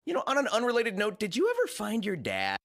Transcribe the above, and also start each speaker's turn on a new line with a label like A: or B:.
A: On an unrelated note, did you ever find your dad